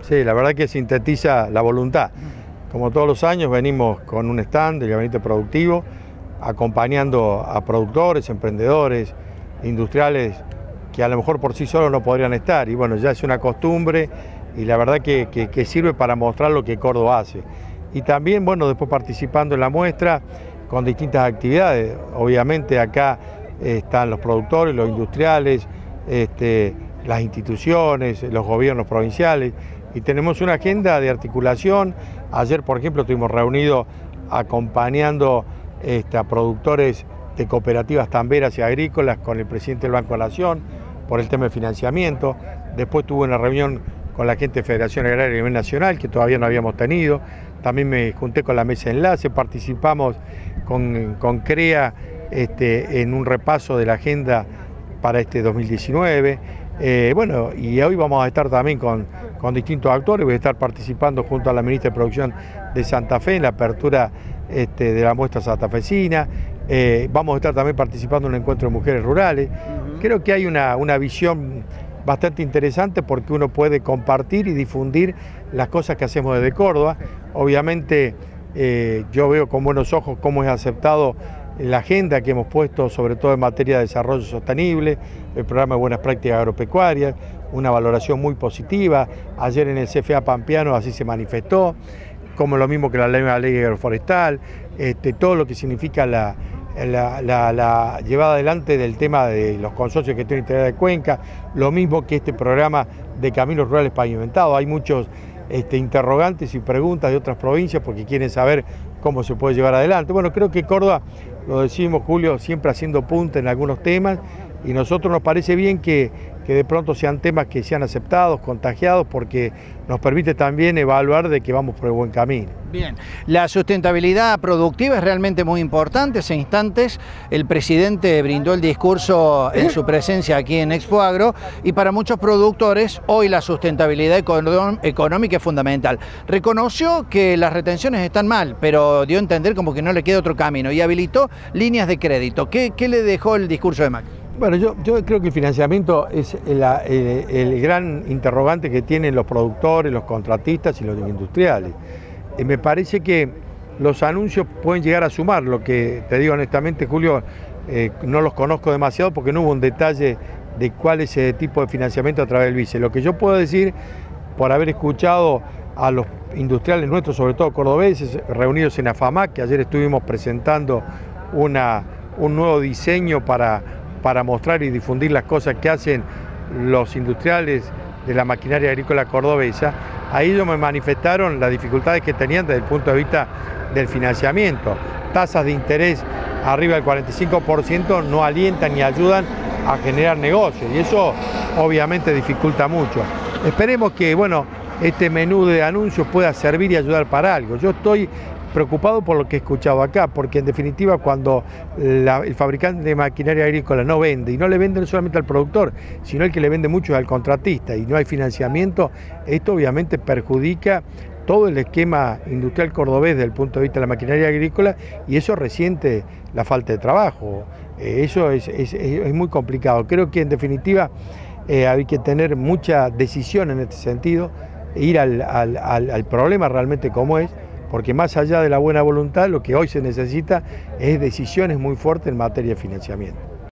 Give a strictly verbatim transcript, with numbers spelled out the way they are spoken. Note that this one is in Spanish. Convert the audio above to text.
Sí, la verdad que sintetiza la voluntad. Como todos los años venimos con un stand del Gabinete Productivo, acompañando a productores, emprendedores, industriales que a lo mejor por sí solos no podrían estar. Y bueno, ya es una costumbre y la verdad que, que, que sirve para mostrar lo que Córdoba hace. Y también, bueno, después participando en la muestra con distintas actividades. Obviamente acá están los productores, los industriales, este, las instituciones, los gobiernos provinciales, y tenemos una agenda de articulación. Ayer, por ejemplo, estuvimos reunidos acompañando este, a productores de cooperativas tamberas y agrícolas con el presidente del Banco de la Nación por el tema de financiamiento. Después tuve una reunión con la gente de Federación Agraria a nivel nacional, que todavía no habíamos tenido. También me junté con la mesa de enlace, participamos con, con CREA este, en un repaso de la agenda para este dos mil diecinueve. Eh, bueno, y hoy vamos a estar también con, con distintos actores. Voy a estar participando junto a la ministra de Producción de Santa Fe en la apertura este, de la muestra santafesina. Eh, vamos a estar también participando en un encuentro de mujeres rurales. Uh-huh. Creo que hay una, una visión bastante interesante porque uno puede compartir y difundir las cosas que hacemos desde Córdoba. Obviamente eh, yo veo con buenos ojos cómo es aceptado la agenda que hemos puesto, sobre todo en materia de desarrollo sostenible, el programa de buenas prácticas agropecuarias, una valoración muy positiva. Ayer en el C F A Pampeano así se manifestó, como lo mismo que la ley, la ley agroforestal, este, todo lo que significa la, la, la, la llevada adelante del tema de los consorcios que tiene Integral de Cuenca, lo mismo que este programa de caminos rurales pavimentados. Hay muchos este, interrogantes y preguntas de otras provincias porque quieren saber cómo se puede llevar adelante. Bueno, creo que Córdoba, lo decimos Julio, siempre haciendo punta en algunos temas, y a nosotros nos parece bien que, que de pronto sean temas que sean aceptados, contagiados, porque nos permite también evaluar de que vamos por el buen camino. Bien, la sustentabilidad productiva es realmente muy importante. Hace instantes el presidente brindó el discurso en su presencia aquí en Expo Agro, y para muchos productores hoy la sustentabilidad económica es fundamental. Reconoció que las retenciones están mal, pero dio a entender como que no le queda otro camino y habilitó líneas de crédito. ¿Qué, qué le dejó el discurso de Macri? Bueno, yo, yo creo que el financiamiento es el, el, el gran interrogante que tienen los productores, los contratistas y los industriales. Eh, me parece que los anuncios pueden llegar a sumar. Lo que te digo honestamente, Julio, eh, no los conozco demasiado porque no hubo un detalle de cuál es ese tipo de financiamiento a través del BICE. Lo que yo puedo decir, por haber escuchado a los industriales nuestros, sobre todo cordobeses, reunidos en AFAMAC, que ayer estuvimos presentando una, un nuevo diseño para... para mostrar y difundir las cosas que hacen los industriales de la maquinaria agrícola cordobesa. Ahí ellos me manifestaron las dificultades que tenían desde el punto de vista del financiamiento. Tasas de interés arriba del cuarenta y cinco por ciento no alientan ni ayudan a generar negocios, y eso obviamente dificulta mucho. Esperemos que, bueno, este menú de anuncios pueda servir y ayudar para algo. Yo estoy preocupado por lo que he escuchado acá, porque en definitiva cuando la, el fabricante de maquinaria agrícola no vende, y no le vende solamente al productor, sino el que le vende mucho es al contratista, y no hay financiamiento, esto obviamente perjudica todo el esquema industrial cordobés desde el punto de vista de la maquinaria agrícola, y eso resiente la falta de trabajo. Eh, eso es, es, es muy complicado. Creo que en definitiva eh, hay que tener mucha decisión en este sentido, ir al, al, al, al problema realmente como es, porque más allá de la buena voluntad, lo que hoy se necesita es decisiones muy fuertes en materia de financiamiento.